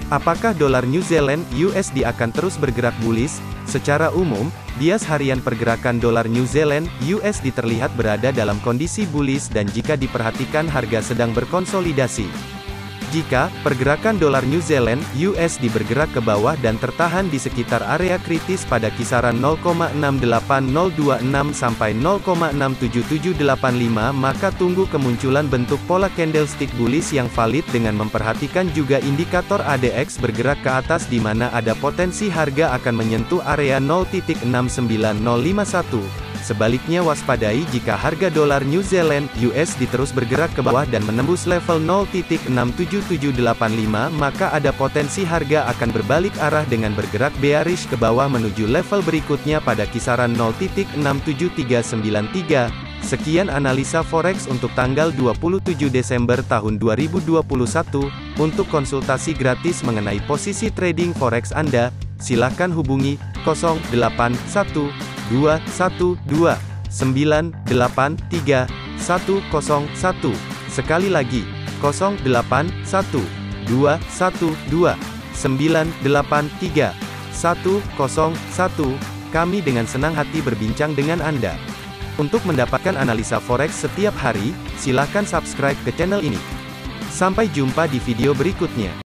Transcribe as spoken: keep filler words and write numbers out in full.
Apakah dolar New Zealand U S D akan terus bergerak bullish? Secara umum, bias harian pergerakan dolar New Zealand U S D terlihat berada dalam kondisi bullish dan jika diperhatikan harga sedang berkonsolidasi. Jika pergerakan dolar New Zealand U S D bergerak ke bawah dan tertahan di sekitar area kritis pada kisaran nol koma enam delapan nol dua enam sampai nol koma enam tujuh tujuh delapan lima, maka tunggu kemunculan bentuk pola candlestick bullish yang valid dengan memperhatikan juga indikator A D X bergerak ke atas di mana ada potensi harga akan menyentuh area nol titik enam sembilan nol lima satu. Sebaliknya waspadai jika harga dolar New Zealand U S D terus bergerak ke bawah dan menembus level nol titik enam tujuh tujuh delapan lima, maka ada potensi harga akan berbalik arah dengan bergerak bearish ke bawah menuju level berikutnya pada kisaran nol titik enam tujuh tiga sembilan tiga. Sekian analisa forex untuk tanggal dua puluh tujuh Desember tahun dua ribu dua puluh satu. Untuk konsultasi gratis mengenai posisi trading forex Anda, silakan hubungi nol delapan satu dua satu dua sembilan delapan tiga satu nol satu. Sekali lagi, nol delapan satu dua satu dua sembilan delapan tiga satu nol satu. Kami dengan senang hati berbincang dengan Anda. Untuk mendapatkan analisa forex setiap hari, silakan subscribe ke channel ini. Sampai jumpa di video berikutnya.